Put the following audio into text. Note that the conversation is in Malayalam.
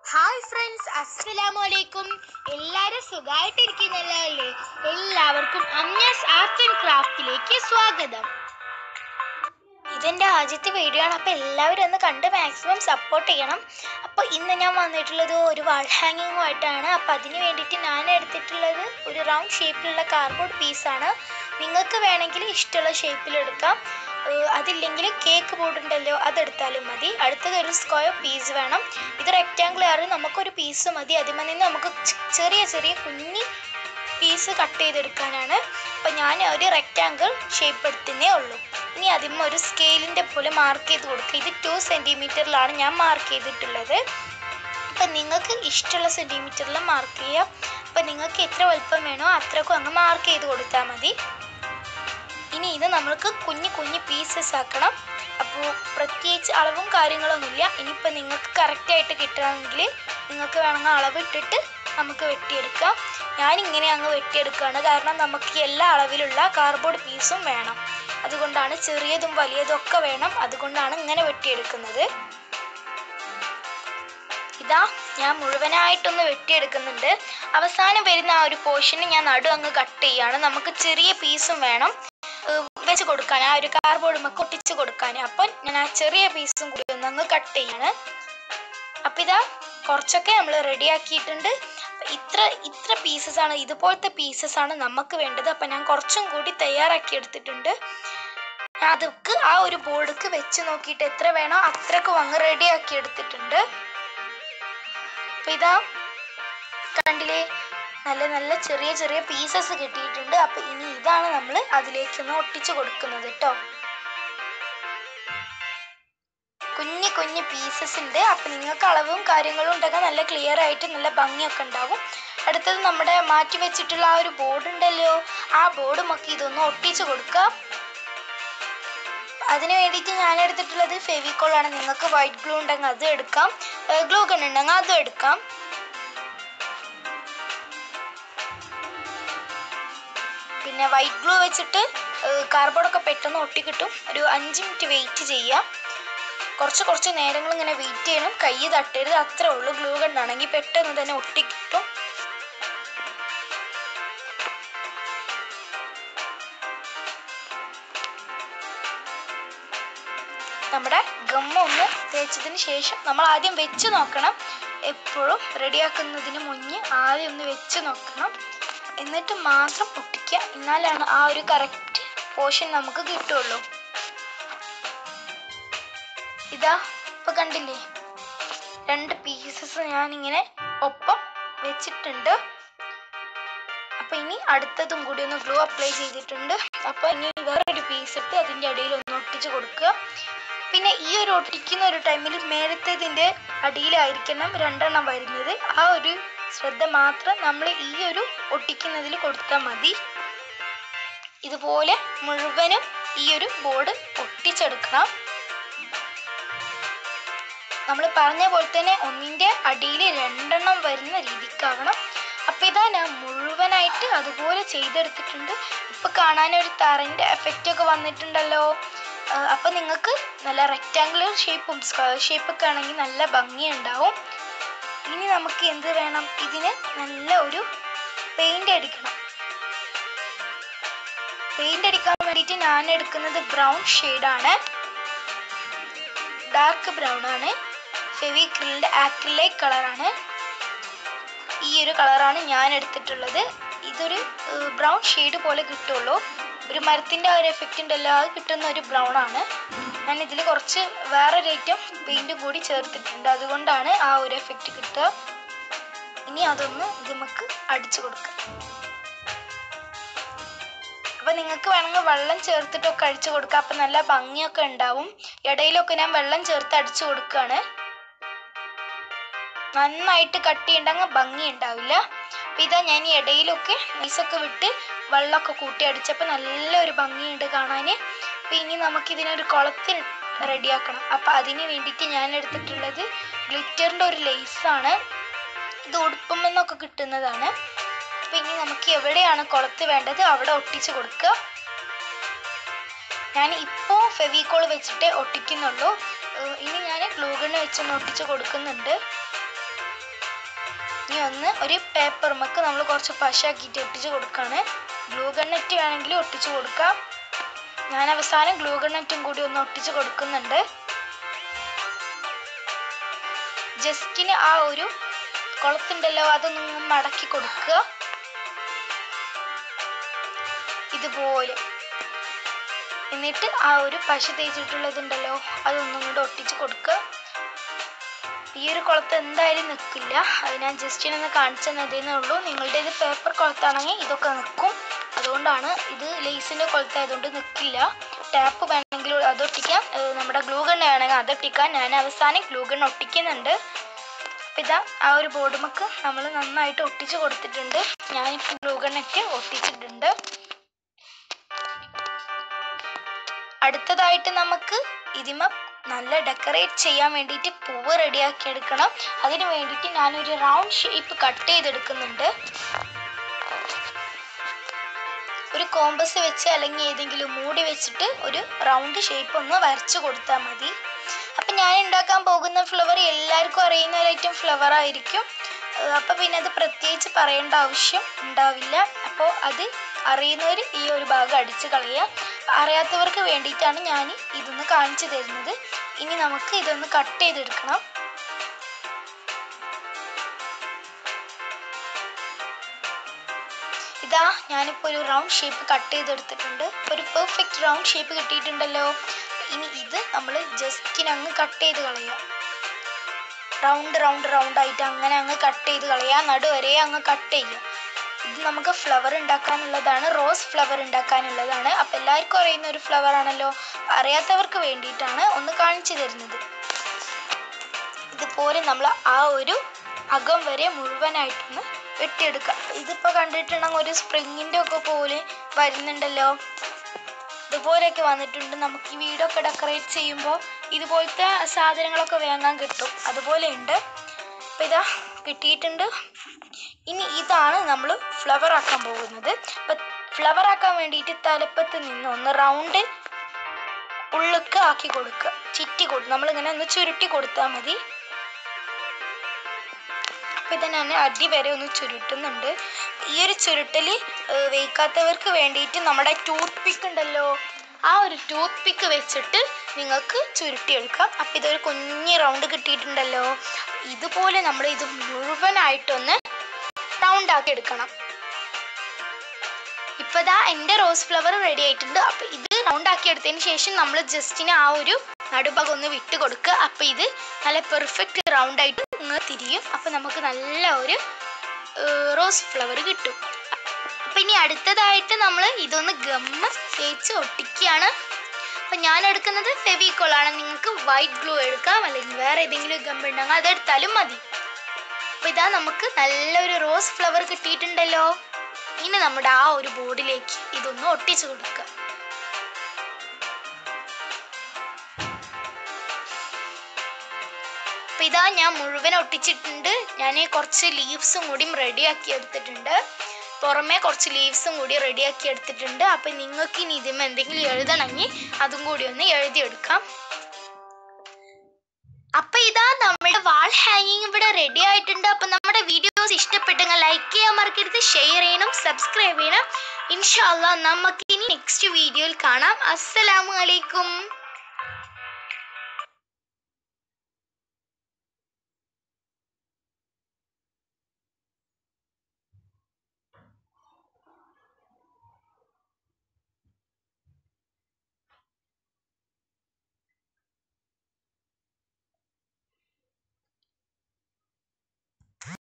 ഹായ് ഫ്രണ്ട്സ്, അസ്സലാമു അലൈക്കും. എല്ലാവരും സുഖമായിട്ടിരിക്കുന്നല്ലേ? എല്ലാവർക്കും അമ്യാസ് ആർട്ട് ആൻഡ് ക്രാഫ്റ്റിലേക്ക് സ്വാഗതം. ഇതെൻ്റെ ആദ്യത്തെ വീഡിയോ ആണ്. അപ്പോൾ എല്ലാവരും ഒന്ന് കണ്ട് മാക്സിമം സപ്പോർട്ട് ചെയ്യണം. അപ്പോൾ ഇന്ന് ഞാൻ വന്നിട്ടുള്ളത് ഒരു വാൾ ഹാങ്ങിങ്ങുമായിട്ടാണ്. അപ്പോൾ അതിന് വേണ്ടിയിട്ട് ഞാൻ എടുത്തിട്ടുള്ളത് ഒരു റൗണ്ട് ഷേപ്പിലുള്ള കാർഡ്ബോർഡ് പീസാണ്. നിങ്ങൾക്ക് വേണമെങ്കിൽ ഇഷ്ടമുള്ള ഷേപ്പിലെടുക്കാം. അതില്ലെങ്കിൽ കേക്ക് ബോർഡ് ഉണ്ടല്ലോ, അതെടുത്താലും മതി. അടുത്തത് ഒരു സ്ക്വയർ പീസ് വേണം. ഇത് റെക്റ്റാങ്കിളാണ്, നമുക്കൊരു പീസ് മതി. അതിൽ നിന്ന് നമുക്ക് ചെറിയ ചെറിയ കുഞ്ഞി പീസ് കട്ട് ചെയ്തെടുക്കാനാണ്. അപ്പോൾ ഞാൻ ഒരു റെക്റ്റാങ്കിൾ ഷേപ്പ് എടുത്തേ ഉള്ളൂ. ഇനി അതിന് ഒരു സ്കെയിലിൻ്റെ പോലെ മാർക്ക് ചെയ്ത് കൊടുക്കുക. ഇത് 2 സെൻറ്റിമീറ്ററിലാണ് ഞാൻ മാർക്ക് ചെയ്തിട്ടുള്ളത്. അപ്പം നിങ്ങൾക്ക് ഇഷ്ടമുള്ള സെൻറ്റിമീറ്ററിൽ മാർക്ക് ചെയ്യാം. അപ്പം നിങ്ങൾക്ക് എത്ര വലുപ്പം വേണോ അത്രക്കും അങ്ങ് മാർക്ക് ചെയ്ത് കൊടുത്താൽ മതി. ഇനി ഇത് നമ്മൾക്ക് കുഞ്ഞു കുഞ്ഞു പീസസ് ആക്കണം. അപ്പോൾ പ്രത്യേകിച്ച് അളവും കാര്യങ്ങളൊന്നുമില്ല. ഇനിയിപ്പോൾ നിങ്ങൾക്ക് കറക്റ്റായിട്ട് കിട്ടണമെങ്കിൽ നിങ്ങൾക്ക് വേണമെങ്കിൽ അളവിട്ടിട്ട് നമുക്ക് വെട്ടിയെടുക്കാം. ഞാനിങ്ങനെ അങ്ങ് വെട്ടിയെടുക്കുകയാണ്, കാരണം നമുക്ക് എല്ലാ അളവിലുള്ള കാർഡ്ബോർഡ് പീസും വേണം. അതുകൊണ്ടാണ് ചെറിയതും വലിയതും ഒക്കെ വേണം. അതുകൊണ്ടാണ് ഇങ്ങനെ വെട്ടിയെടുക്കുന്നത്. ഇതാ ഞാൻ മുഴുവനായിട്ടൊന്ന് വെട്ടിയെടുക്കുന്നുണ്ട്. അവസാനം വരുന്ന ആ ഒരു പോർഷന് ഞാൻ നടു അങ്ങ് കട്ട് ചെയ്യാണ്. നമുക്ക് ചെറിയ പീസും വേണം വെച്ച് കൊടുക്കാൻ, ആ ഒരു കാർഡ്ബോർഡ് നമുക്ക് ഒട്ടിച്ച് കൊടുക്കാൻ. അപ്പം ഞാൻ ആ ചെറിയ പീസും കൂടി ഒന്ന് അങ്ങ് കട്ട് ചെയ്യാണ്. അപ്പം ഇതാ കുറച്ചൊക്കെ നമ്മൾ റെഡിയാക്കിയിട്ടുണ്ട്. ഇത്ര പീസസാണ്, ഇതുപോലത്തെ പീസസാണ് നമുക്ക് വേണ്ടത്. അപ്പം ഞാൻ കുറച്ചും കൂടി തയ്യാറാക്കി എടുത്തിട്ടുണ്ട്. അതൊക്കെ ആ ഒരു ബോർഡ്ക്ക് വെച്ച് നോക്കിയിട്ട് എത്ര വേണോ അത്രക്കും അങ്ങ് റെഡിയാക്കി എടുത്തിട്ടുണ്ട്. അപ്പം ഇതാ കണ്ടില്ലേ, നല്ല നല്ല ചെറിയ ചെറിയ പീസസ് കിട്ടിയിട്ടുണ്ട്. അപ്പം ഇനി ഇതാണ് നമ്മൾ അതിലേക്കൊന്ന് ഒട്ടിച്ച് കൊടുക്കുന്നത് കേട്ടോ. കുഞ്ഞു കുഞ്ഞു പീസസ് ഉണ്ട്. അപ്പം നിങ്ങൾക്ക് അളവും കാര്യങ്ങളും ഉണ്ടെങ്കിൽ നല്ല ക്ലിയർ ആയിട്ട് നല്ല ഭംഗിയൊക്കെ ഉണ്ടാവും. അടുത്തത് നമ്മുടെ മാറ്റി വെച്ചിട്ടുള്ള ആ ഒരു ബോർഡ് ഉണ്ടല്ലോ, ആ ബോർഡ് നമുക്ക് ഇതൊന്ന് ഒട്ടിച്ച് കൊടുക്കാം. അതിന് വേണ്ടിയിട്ട് ഞാൻ എടുത്തിട്ടുള്ളത് ഫെവിക്കോളാണ്. നിങ്ങൾക്ക് വൈറ്റ് ഗ്ലൂ ഉണ്ടെങ്കിൽ അതും എടുക്കാം, ഗ്ലൂ ഗൺ ഉണ്ടെങ്കിൽ അതും എടുക്കാം. പിന്നെ വൈറ്റ് ഗ്ലൂ വെച്ചിട്ട് കാർഡ്ബോർഡൊക്കെ പെട്ടെന്ന് ഒട്ടിക്കിട്ടും. ഒരു 5 മിനിറ്റ് വെയിറ്റ് ചെയ്യാം. കുറച്ച് നേരങ്ങൾ ഇങ്ങനെ വെയിറ്റ് ചെയ്യണം, കൈ തട്ടരുത്, അത്രേ ഉള്ളൂ. ഗ്ലൂ ഗണ്ണാണെങ്കിൽ പെട്ടെന്ന് തന്നെ ഒട്ടിക്കിട്ടും. നമ്മുടെ ഗമ്മ ഒന്ന് തേച്ചതിന് ശേഷം നമ്മൾ ആദ്യം വെച്ച് നോക്കണം. എപ്പോഴും റെഡിയാക്കുന്നതിന് മുന്നേ ആദ്യം ഒന്ന് വെച്ച് നോക്കണം, എന്നിട്ട് മാത്രം ഒട്ടിക്കുക. എന്നാലാണ് ആ ഒരു കറക്റ്റ് പോർഷൻ നമുക്ക് കിട്ടുള്ളൂ. ഇതാ ഇപ്പം കണ്ടില്ലേ, 2 പീസസ് ഞാനിങ്ങനെ ഒപ്പം വെച്ചിട്ടുണ്ട്. അപ്പം ഇനി അടുത്തതും കൂടി ഒന്ന് ഗ്ലൂ അപ്ലൈ ചെയ്തിട്ടുണ്ട്. അപ്പം ഇനി വേറൊരു പീസ് എടുത്ത് അതിൻ്റെ അടിയിൽ ഒന്ന് ഒട്ടിച്ച് കൊടുക്കുക. പിന്നെ ഈ ഒരു ഒട്ടിക്കുന്ന ഒരു ടൈമിൽ മേലത്തേതിൻ്റെ അടിയിലായിരിക്കണം 2 എണ്ണം വരുന്നത്. ആ ഒരു ശ്രദ്ധ മാത്രം നമ്മൾ ഈ ഒരു ഒട്ടിക്കുന്നതിൽ കൊടുത്താൽ മതി. ഇതുപോലെ മുഴുവനും ഈ ഒരു ബോർഡ് ഒട്ടിച്ചെടുക്കണം. നമ്മൾ പറഞ്ഞ പോലെ തന്നെ ഒന്നിൻ്റെ അടിയിൽ 2 എണ്ണം വരുന്ന രീതിക്കാവണം. അപ്പം ഇതാ ഞാൻ മുഴുവനായിട്ട് അതുപോലെ ചെയ്തെടുത്തിട്ടുണ്ട്. ഇപ്പം കാണാനൊരു തറൻ്റെ എഫക്റ്റ് ഒക്കെ വന്നിട്ടുണ്ടല്ലോ. അപ്പം നിങ്ങൾക്ക് നല്ല റെക്റ്റാങ്കുലർ ഷേപ്പും സ്ക്വയർ ഷേപ്പൊക്കെ ആണെങ്കിൽ നല്ല ഭംഗിയുണ്ടാവും. ഇനി നമുക്ക് എന്ത് വേണം, ഇതിന് നല്ല ഒരു പെയിൻ്റ് അടിക്കണം. പെയിൻ്റ് അടിക്കാൻ വേണ്ടിയിട്ട് ഞാൻ എടുക്കുന്നത് ബ്രൗൺ ഷെയ്ഡാണ്, ഡാർക്ക് ബ്രൗൺ ആണ്. ഫെവിക്രിലിൻ്റെ ആക്രിലിക് കളറാണ്. ഈ ഒരു കളറാണ് ഞാൻ എടുത്തിട്ടുള്ളത്. ഇതൊരു ബ്രൗൺ ഷെയ്ഡ് പോലെ കിട്ടുള്ളൂ. ഒരു മരത്തിൻ്റെ ഒരു എഫക്റ്റ് ഉണ്ടല്ലോ, അത് കിട്ടുന്ന ഒരു ബ്രൗൺ ആണ്. ഞാൻ ഇതിൽ കുറച്ച് വേറൊരു ഐറ്റം പെയിൻറ്റും കൂടി ചേർത്തിട്ടുണ്ട്, അതുകൊണ്ടാണ് ആ ഒരു എഫക്റ്റ് കിട്ടുക. ഇനി അതൊന്ന് നമുക്ക് അടിച്ചു കൊടുക്കാം. അപ്പം നിങ്ങൾക്ക് വേണമെങ്കിൽ വെള്ളം ചേർത്തിട്ടൊക്കെ അടിച്ചു കൊടുക്കാം. അപ്പം നല്ല ഭംഗിയൊക്കെ ഉണ്ടാവും. ഇടയിലൊക്കെ ഞാൻ വെള്ളം ചേർത്ത് അടിച്ചു കൊടുക്കുകയാണ്. നന്നായിട്ട് കട്ട് ചെയ്യണ്ടെങ്കിൽ ഭംഗി ഉണ്ടാവില്ല. അപ്പം ഇതാ ഞാൻ ഈ ഇടയിലൊക്കെ നൈസൊക്കെ വിട്ട് വെള്ളമൊക്കെ കൂട്ടി അടിച്ചപ്പോൾ നല്ലൊരു ഭംഗിയുണ്ട് കാണാൻ. അപ്പം ഇനി നമുക്കിതിനൊരു കുളത്തിൽ റെഡിയാക്കണം. അപ്പം അതിന് വേണ്ടിയിട്ട് ഞാൻ എടുത്തിട്ടുള്ളത് ഗ്ലിറ്ററിൻ്റെ ഒരു ലേസാണ്. ഇത് ഉടുപ്പുമെന്നൊക്കെ കിട്ടുന്നതാണ്. അപ്പം ഇനി നമുക്ക് എവിടെയാണ് കുളത്ത് വേണ്ടത് അവിടെ ഒട്ടിച്ച് കൊടുക്കുക. ഞാൻ ഇപ്പോൾ ഫെവിക്കോൾ വെച്ചിട്ടേ ഒട്ടിക്കുന്നുള്ളൂ. ഇനി ഞാൻ ഗ്ലൂ ഗൺ വെച്ചൊന്ന് ഒട്ടിച്ച് കൊടുക്കുന്നുണ്ട്. ഒന്ന് ഒരു പേപ്പർമൊക്കെ നമ്മൾ കുറച്ച് പശാക്കിയിട്ട് ഒട്ടിച്ച് കൊടുക്കുകയാണ്. ഗ്ലൂ ഗണ്ണറ്റ് വേണമെങ്കിൽ ഒട്ടിച്ച് കൊടുക്കാം. ഞാൻ അവസാനം ഗ്ലൂ ഗണ്ണറ്റും കൂടി ഒന്ന് ഒട്ടിച്ച് കൊടുക്കുന്നുണ്ട്. ജസ്റ്റിന് ആ ഒരു കുളത്തുണ്ടല്ലോ അതൊന്ന് മടക്കി കൊടുക്കുക. ഇതുപോലെ. എന്നിട്ട് ആ ഒരു പശ തേച്ചിട്ടുള്ളതുണ്ടല്ലോ അതൊന്നും കൂടെ ഒട്ടിച്ച് കൊടുക്കുക. ഈ ഒരു കുളത്ത് എന്തായാലും നിൽക്കില്ല. അത് ഞാൻ ജസ്റ്റിനൊന്ന് കാണിച്ചു തന്നതേ ഉള്ളൂ. നിങ്ങളുടെ ഇത് പേപ്പർ കുളത്താണെങ്കിൽ ഇതൊക്കെ നിൽക്കും. അതുകൊണ്ടാണ്. ഇത് ലേസിൻ്റെ കുളത്തായതുകൊണ്ട് നിൽക്കില്ല. ടാപ്പ് വേണമെങ്കിൽ അതൊട്ടിക്കാം. നമ്മുടെ ഗ്ലൂ ഗണ്ണ് വേണമെങ്കിൽ അതൊട്ടിക്കാം. ഞാൻ അവസാനം ഗ്ലൂ ഗണ്ണ് ഒട്ടിക്കുന്നുണ്ട്. അപ്പം ഇതാ ആ ഒരു ബോർഡുമൊക്കെ നമ്മൾ നന്നായിട്ട് ഒട്ടിച്ച് കൊടുത്തിട്ടുണ്ട്. ഞാനിപ്പോൾ ഗ്ലൂ ഗണ്ണൊക്കെ ഒട്ടിച്ചിട്ടുണ്ട്. അടുത്തതായിട്ട് നമുക്ക് ഇതിമ നല്ല ഡെക്കറേറ്റ് ചെയ്യാൻ വേണ്ടിയിട്ട് പൂവ് റെഡിയാക്കി എടുക്കണം. അതിന് വേണ്ടിയിട്ട് ഞാനൊരു റൗണ്ട് ഷേപ്പ് കട്ട് ചെയ്തെടുക്കുന്നുണ്ട്. ഒരു കോമ്പസ് വെച്ച് അല്ലെങ്കിൽ ഏതെങ്കിലും മൂടി വെച്ചിട്ട് ഒരു റൗണ്ട് ഷേപ്പ് ഒന്ന് വരച്ചു കൊടുത്താൽ മതി. അപ്പം ഞാൻ ഉണ്ടാക്കാൻ പോകുന്ന ഫ്ലവർ എല്ലാവർക്കും അറിയുന്ന ഒരു ഐറ്റം ഫ്ലവർ ആയിരിക്കും. അപ്പം പിന്നെ അത് പ്രത്യേകിച്ച് പറയേണ്ട ആവശ്യം ഉണ്ടാവില്ല. അപ്പോൾ അത് അറിയുന്നവർ ഈ ഒരു ഭാഗം അടിച്ച് കളയുക. അറിയാത്തവർക്ക് വേണ്ടിയിട്ടാണ് ഞാൻ ഇതൊന്ന് കാണിച്ചു തരുന്നത്. ഇനി നമുക്ക് ഇതൊന്ന് കട്ട് ചെയ്തെടുക്കണം. ഇതാ ഞാനിപ്പോൾ ഒരു റൗണ്ട് ഷേപ്പ് കട്ട് ചെയ്തെടുത്തിട്ടുണ്ട്. ഒരു പെർഫെക്റ്റ് റൗണ്ട് ഷേപ്പ് കിട്ടിയിട്ടുണ്ടല്ലോ. ഇനി ഇത് നമ്മൾ ജസ്റ്റിനങ്ങ് കട്ട് ചെയ്ത് കളയുക. റൗണ്ട് ആയിട്ട് അങ്ങനെ അങ്ങ് കട്ട് ചെയ്ത് കളയുക. നടുവരെ അങ്ങ് കട്ട് ചെയ്യുക. ഇത് നമുക്ക് ഫ്ലവർ ഉണ്ടാക്കാനുള്ളതാണ്. റോസ് ഫ്ലവർ ഉണ്ടാക്കാനുള്ളതാണ്. അപ്പം എല്ലാവർക്കും അറിയുന്ന ഒരു ഫ്ലവർ ആണല്ലോ. അറിയാത്തവർക്ക് വേണ്ടിയിട്ടാണ് ഒന്ന് കാണിച്ചു തരുന്നത്. ഇതുപോലെ നമ്മൾ ആ ഒരു അകം വരെ മുഴുവനായിട്ടൊന്ന് വെട്ടിയെടുക്കുക. ഇതിപ്പോൾ കണ്ടിട്ടുണ്ടെങ്കിൽ ഒരു സ്പ്രിങ്ങിൻ്റെ ഒക്കെ പോലെ വരുന്നുണ്ടല്ലോ. ഇതുപോലെയൊക്കെ വന്നിട്ടുണ്ട്. നമുക്ക് ഈ വീടൊക്കെ ഡെക്കറേറ്റ് ചെയ്യുമ്പോൾ ഇതുപോലത്തെ സാധനങ്ങളൊക്കെ വാങ്ങാൻ കിട്ടും. അതുപോലെ ഉണ്ട്. അപ്പം ഇതാ കിട്ടിയിട്ടുണ്ട്. ഇനി ഇതാണ് നമ്മൾ ഫ്ലവർ ആക്കാൻ പോകുന്നത്. അപ്പം ഫ്ലവർ ആക്കാൻ വേണ്ടിയിട്ട് തലപ്പത്ത് നിന്ന് ഒന്ന് റൗണ്ട് ഉള്ളിലേക്ക് ആക്കി കൊടുക്കുക. നമ്മളിങ്ങനെ ഒന്ന് ചുരുട്ടി കൊടുത്താൽ മതി. അപ്പം ഇത് ഞാൻ അടി വരെ ഒന്ന് ചുരുട്ടുന്നുണ്ട്. ഈ ഒരു ചുരുട്ടൽ വയ്ക്കാത്തവർക്ക് വേണ്ടിയിട്ട് നമ്മുടെ ടൂത്ത് പിക്ക് ഉണ്ടല്ലോ, ആ ഒരു ടൂത്ത് പിക്ക് വെച്ചിട്ട് നിങ്ങൾക്ക് ചുരുട്ടിയെടുക്കാം. അപ്പം ഇതൊരു കുഞ്ഞി റൗണ്ട് കിട്ടിയിട്ടുണ്ടല്ലോ. ഇതുപോലെ നമ്മൾ ഇത് മുഴുവനായിട്ടൊന്ന് റൗണ്ട് ആക്കി എടുക്കണം. ഇപ്പം ദാ എൻ്റെ റോസ് ഫ്ലവർ റെഡി ആയിട്ടുണ്ട്. അപ്പം ഇത് റൗണ്ട് ആക്കി എടുത്തതിന് ശേഷം നമ്മൾ ജസ്റ്റിന് ആ ഒരു നടുഭാഗം ഒന്ന് വിട്ട് കൊടുക്കുക. അപ്പം ഇത് നല്ല പെർഫെക്റ്റ് റൗണ്ട് ആയിട്ട് നിങ്ങൾ തിരിയും. അപ്പം നമുക്ക് നല്ല ഒരു റോസ് ഫ്ലവർ കിട്ടും. അപ്പം ഇനി അടുത്തതായിട്ട് നമ്മൾ ഇതൊന്ന് ഗമ്മ തേച്ച് ഒട്ടിക്കുകയാണ്. അപ്പം ഞാൻ എടുക്കുന്നത് ഫെവിക്കോളാണ്. നിങ്ങൾക്ക് വൈറ്റ് ഗ്ലൂ എടുക്കാം, അല്ലെങ്കിൽ വേറെ ഏതെങ്കിലും ഗം ഉണ്ടെങ്കിൽ അതെടുത്താലും മതി. അപ്പം ഇതാ നമുക്ക് നല്ലൊരു റോസ് ഫ്ലവർ കിട്ടിയിട്ടുണ്ടല്ലോ. ഇനി നമ്മുടെ ആ ഒരു ബോർഡിലേക്ക് ഇതൊന്ന് ഒട്ടിച്ചു കൊടുക്കുക. അപ്പം ഇതാ ഞാൻ മുഴുവൻ ഒട്ടിച്ചിട്ടുണ്ട്. ഞാൻ കുറച്ച് ലീവ്സും കൂടി റെഡിയാക്കി എടുത്തിട്ടുണ്ട്. പുറമെ കുറച്ച് ലീവ്സും കൂടി റെഡിയാക്കി എടുത്തിട്ടുണ്ട്. അപ്പം നിങ്ങൾക്ക് ഇനി ഇതിന് എന്തെങ്കിലും എഴുതണമെങ്കിൽ അതും കൂടി ഒന്ന് എഴുതിയെടുക്കാം. അപ്പം ഇതാ നമ്മുടെ വാൾ ഹാങ്ങിങ് ഇവിടെ റെഡി ആയിട്ടുണ്ട്. അപ്പം നമ്മുടെ വീഡിയോസ് ഇഷ്ടപ്പെട്ടെങ്കിൽ ലൈക്ക് ചെയ്യാൻ മറക്കരുത്, ഷെയർ ചെയ്യണം, സബ്സ്ക്രൈബ് ചെയ്യണം. ഇൻഷാ അല്ലാഹ് നമുക്ക് ഇനി നെക്സ്റ്റ് വീഡിയോയിൽ കാണാം. അസ്സലാമു അലൈക്കും.